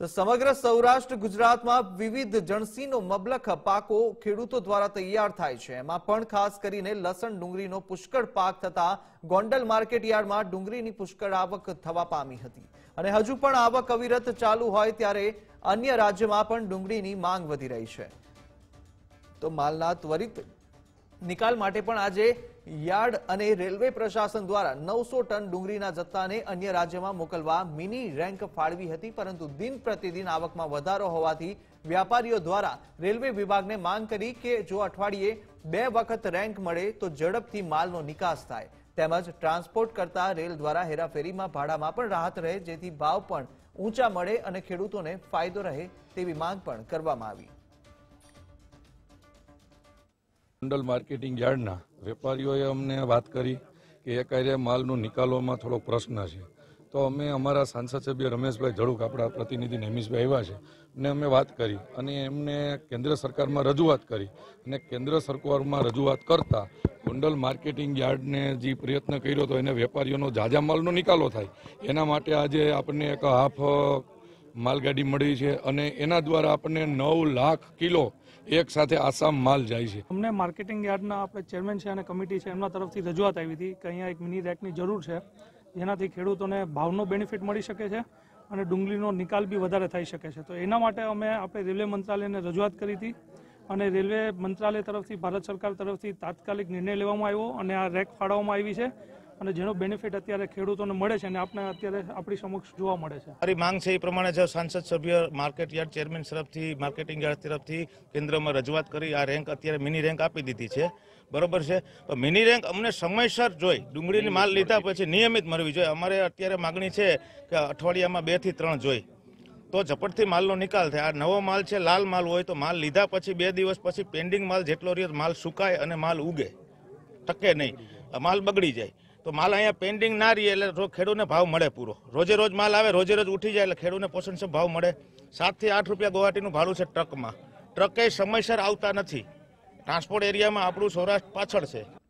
તો સમગ્ર સૌરાષ્ટ્ર ગુજરાતમાં વિવિધ જણસીનો મબલખ પાકો ખેડૂતો દ્વારા તૈયાર થાય છે। એમાં પણ ખાસ કરીને લસણ ડુંગળીનો પુષ્કળ પાક થતા ગોંડલ માર્કેટ યાર્ડમાં ડુંગળીની પુષ્કળ આવક થવા પામી હતી અને હજુ પણ આવક અવિરત ચાલુ હોય ત્યારે અન્ય રાજ્યમાં પણ ડુંગળીની માંગ વધી રહી છે। તો માલના ત્વરિત નિકાલ માટે પણ આજે યાર્ડ અને રેલવે પ્રશાસન દ્વારા 900 ટન ડુંગળીના જથ્થાને અન્ય રાજ્યમાં મોકલવા મિની રેન્ક ફાળવી હતી, પરંતુ દિન પ્રતિદિન આવકમાં વધારો હોવાથી વ્યાપારીઓ દ્વારા રેલવે વિભાગને માંગ કરી કે જો અઠવાડિયે 2 વખત રેન્ક મળે તો ઝડપથી માલનો નિકાસ થાય, તેમજ ટ્રાન્સપોર્ટ કરતા રેલ દ્વારા હેરાફેરીમાં ભાડામાં પણ રાહત રહે, જેથી ભાવ પણ ઊંચા મળે અને ખેડૂતોને ફાયદો રહે તેવી માંગ પણ કરવામાં આવી। ગોંડલ માર્કેટિંગ યાર્ડના વેપારીઓએ અમને વાત કરી કે એ કાર્ય માલનો નિકાલોમાં થોડો પ્રશ્ન છે, તો અમે અમારા સાંસદ સભ્ય રમેશભાઈ ધડુક આપણા પ્રતિનિધિ નેમિશભાઈ આવ્યા છે અને અમે વાત કરી અને એમને કેન્દ્ર સરકારમાં રજૂઆત કરી અને કેન્દ્ર સરકારમાં રજૂઆત કરતા ગોંડલ માર્કેટિંગ યાર્ડને જે પ્રયત્ન કર્યો હતો એને વેપારીઓનો ઝાઝા માલનો નિકાલો થાય એના માટે આજે આપણને એક હાફ માલગાડી મળી છે અને એના દ્વારા આપણને 9 લાખ કિલો એક સાથે આસામ માલ જાય છે। અમને માર્કેટિંગ યાર્ડના આપણે ચેરમેન છે અને કમિટી છે એમના તરફથી રજૂઆત આવી હતી કે અહીંયા એક મિની રેકની જરૂર છે, જેનાથી ખેડૂતોને ભાવનો બેનિફિટ મળી શકે છે અને ડુંગળીનો નિકાલ બી વધારે થઈ શકે છે। તો એના માટે અમે આપણે રેલવે મંત્રાલયને રજૂઆત કરી હતી અને રેલવે મંત્રાલય તરફથી ભારત સરકાર તરફથી તાત્કાલિક નિર્ણય લેવામાં આવ્યો અને આ રેક ફાળવવામાં આવી છે અને જેનો બેનિફિટ અત્યારે ખેડૂતોને મળે છે અને આપણે અત્યારે આપણી સમક્ષ જોવા મળે છે। મારી માંગ છે એ પ્રમાણે છે, સાંસદ સભ્ય માર્કેટ યાર્ડ ચેરમેન તરફથી માર્કેટિંગ યાર્ડ તરફથી કેન્દ્રમાં રજૂઆત કરી આ રેન્ક અત્યારે મિની રેન્ક આપી દીધી છે, બરોબર છે। તો મિની રેન્ક અમને સમયસર જોઈ ડુંગળીની માલ લીધા પછી નિયમિત મળવી જોઈએ। અમારે અત્યારે માગણી છે કે અઠવાડિયામાં 2 થી 3 જોઈ તો ઝપટથી માલનો નિકાલ થાય। આ નવો માલ છે, લાલ માલ હોય તો માલ લીધા પછી 2 દિવસ પછી પેન્ડિંગ માલ જેટલો રહ્યો માલ સુકાય અને માલ ઉગે, ટકે નહીં, માલ બગડી જાય। તો માલ અહીંયા પેન્ડિંગ ના રહીએ એટલે ખેડૂતને ભાવ મળે પૂરો, રોજે રોજ માલ આવે, રોજે રોજ ઉઠી જાય એટલે ખેડૂતને પોષણક્ષમ ભાવ મળે। 7 થી 8 રૂપિયા ગુવાહાટીનું ભાડું છે ટ્રકમાં, ટ્રકે સમયસર આવતા નથી, ટ્રાન્સપોર્ટ એરિયામાં આપણું સૌરાષ્ટ્ર પાછળ છે।